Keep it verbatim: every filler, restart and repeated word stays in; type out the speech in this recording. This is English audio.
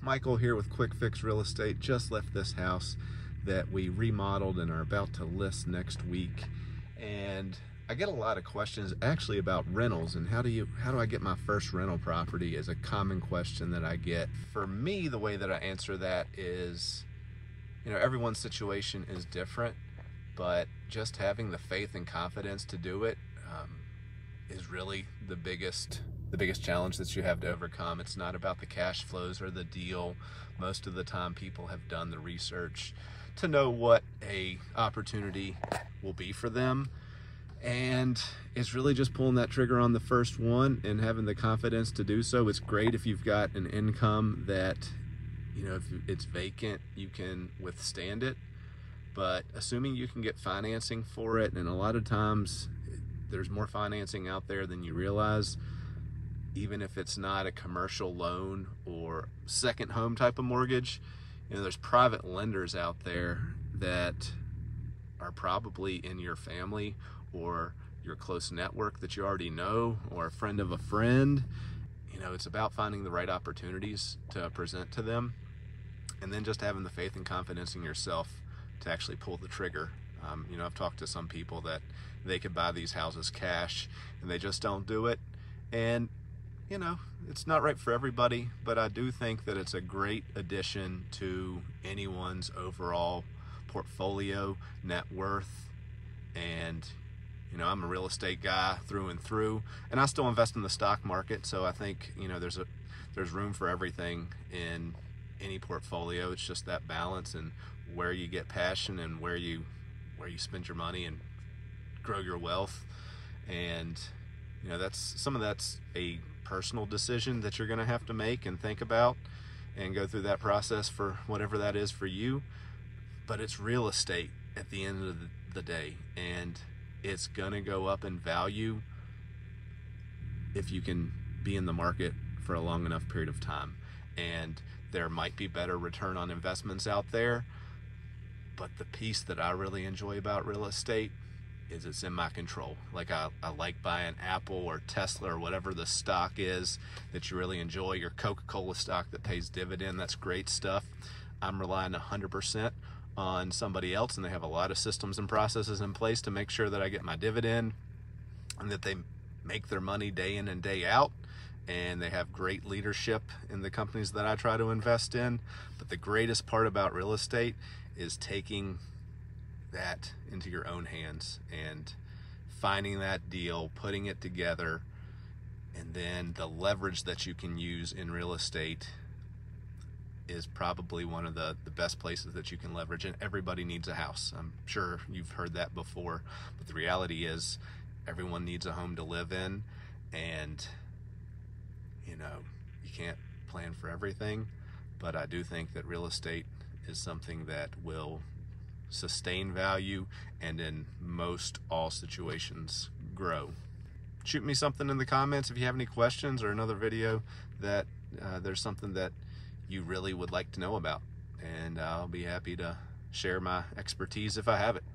Michael here with Quick Fix Real Estate. Just left this house that we remodeled and are about to list next week. And I get a lot of questions actually about rentals and how do you how do I get my first rental property is a common question that I get. For me, the way that I answer that is, you know, everyone's situation is different, but just having the faith and confidence to do it um, is really the biggest the biggest challenge that you have to overcome. It's not about the cash flows or the deal. Most of the time people have done the research to know what a opportunity will be for them, and it's really just pulling that trigger on the first one and having the confidence to do so. It's great if you've got an income that, you know, if it's vacant, you can withstand it, but assuming you can get financing for it, and a lot of times there's more financing out there than you realize. Even if it's not a commercial loan or second home type of mortgage, you know, there's private lenders out there that are probably in your family or your close network that you already know, or a friend of a friend. You know, it's about finding the right opportunities to present to them, and then just having the faith and confidence in yourself to actually pull the trigger. Um, you know, I've talked to some people that they could buy these houses cash and they just don't do it. And you know, it's not right for everybody, but I do think that it's a great addition to anyone's overall portfolio, net worth. And, you know, I'm a real estate guy through and through, and I still invest in the stock market. So I think, you know, there's a, there's room for everything in any portfolio. It's just that balance and where you get passion and where you, where you spend your money and grow your wealth. And, you know, that's, some of that's a personal decision that you're going to have to make and think about and go through that process for whatever that is for you. But it's real estate at the end of the day, and it's going to go up in value if you can be in the market for a long enough period of time. And there might be better return on investments out there, but the piece that I really enjoy about real estate is it's in my control. Like I, I like buying Apple or Tesla or whatever the stock is that you really enjoy, your Coca-Cola stock that pays dividend. That's great stuff. I'm relying one hundred percent on somebody else, and they have a lot of systems and processes in place to make sure that I get my dividend and that they make their money day in and day out. And they have great leadership in the companies that I try to invest in. But the greatest part about real estate is taking that into your own hands and finding that deal, putting it together, and then the leverage that you can use in real estate is probably one of the, the best places that you can leverage. And everybody needs a house. I'm sure you've heard that before, but the reality is everyone needs a home to live in, and you know, you can't plan for everything, but I do think that real estate is something that will sustain value and in most all situations grow. Shoot me something in the comments if you have any questions, or another video that uh, there's something that you really would like to know about, and I'll be happy to share my expertise if I have it.